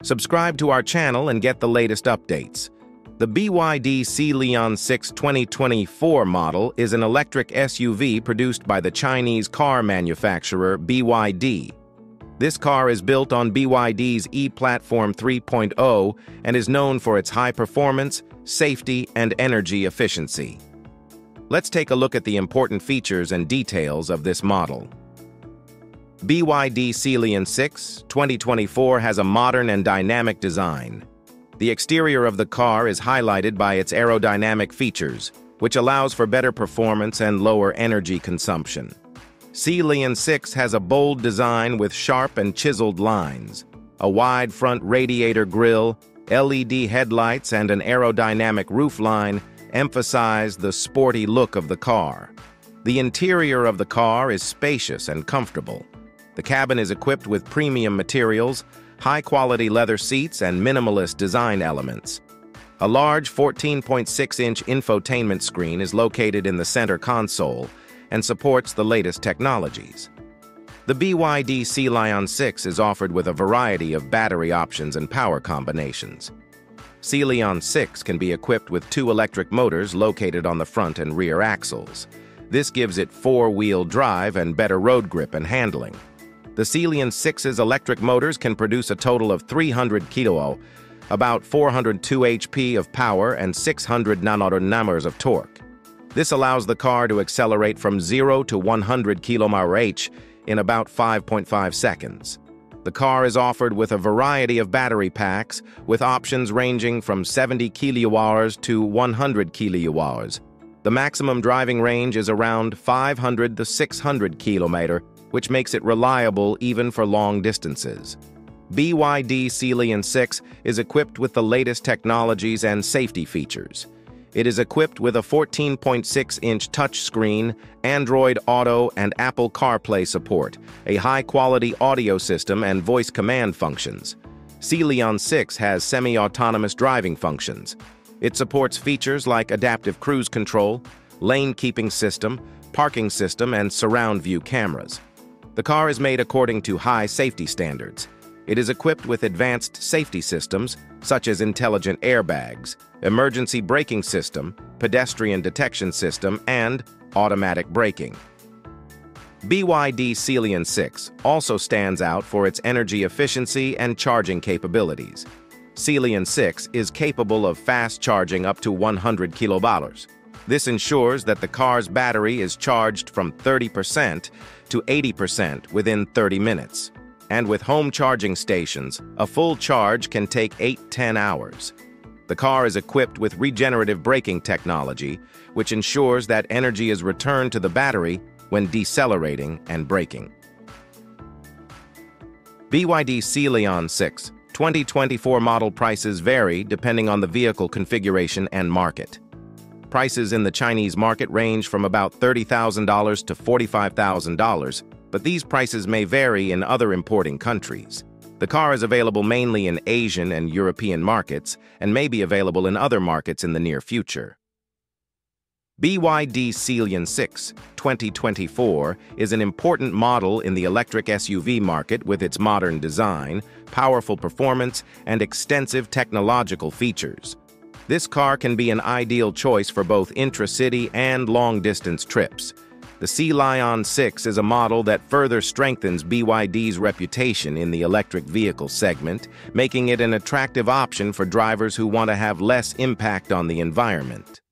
Subscribe to our channel and get the latest updates. The BYD Sealion6 2024 model is an electric SUV produced by the Chinese car manufacturer BYD. This car is built on BYD's e-Platform 3.0 and is known for its high performance, safety, and energy efficiency. Let's take a look at the important features and details of this model. BYD Sealion6 2024 has a modern and dynamic design. The exterior of the car is highlighted by its aerodynamic features, which allows for better performance and lower energy consumption. Sealion6 has a bold design with sharp and chiseled lines, a wide front radiator grille, LED headlights, and an aerodynamic roofline emphasize the sporty look of the car. The interior of the car is spacious and comfortable. The cabin is equipped with premium materials, high-quality leather seats, and minimalist design elements. A large 14.6-inch infotainment screen is located in the center console and supports the latest technologies. The BYD Sealion6 is offered with a variety of battery options and power combinations. Sealion6 can be equipped with 2 electric motors located on the front and rear axles. This gives it 4-wheel drive and better road grip and handling. The Sealion6's electric motors can produce a total of 300 kW, about 402 HP of power and 600 Nm of torque. This allows the car to accelerate from 0 to 100 km/h in about 5.5 seconds. The car is offered with a variety of battery packs, with options ranging from 70 kWh to 100 kWh. The maximum driving range is around 500 to 600 km, which makes it reliable even for long distances. BYD Sealion6 is equipped with the latest technologies and safety features. It is equipped with a 14.6-inch touchscreen, Android Auto and Apple CarPlay support, a high-quality audio system, and voice command functions. Sealion6 has semi-autonomous driving functions. It supports features like adaptive cruise control, lane-keeping system, parking system, and surround view cameras. The car is made according to high safety standards. It is equipped with advanced safety systems, such as intelligent airbags, emergency braking system, pedestrian detection system, and automatic braking. BYD Sealion6 also stands out for its energy efficiency and charging capabilities. Sealion6 is capable of fast charging up to 100 kWh. This ensures that the car's battery is charged from 30% to 80% within 30 minutes. And with home charging stations, a full charge can take 8–10 hours. The car is equipped with regenerative braking technology, which ensures that energy is returned to the battery when decelerating and braking. BYD Sealion6 2024 model prices vary depending on the vehicle configuration and market. Prices in the Chinese market range from about $30,000 to $45,000, but these prices may vary in other importing countries. The car is available mainly in Asian and European markets and may be available in other markets in the near future. BYD Sealion6 2024 is an important model in the electric SUV market with its modern design, powerful performance, and extensive technological features. This car can be an ideal choice for both intra-city and long-distance trips. The Sealion6 is a model that further strengthens BYD's reputation in the electric vehicle segment, making it an attractive option for drivers who want to have less impact on the environment.